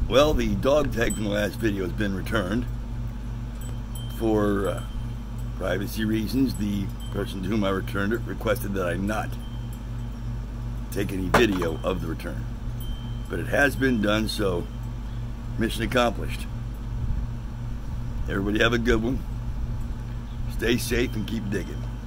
Well, the dog tag from the last video has been returned. For privacy reasons, the person to whom I returned it requested that I not take any video of the return. But it has been done, so mission accomplished. Everybody have a good one. Stay safe and keep digging.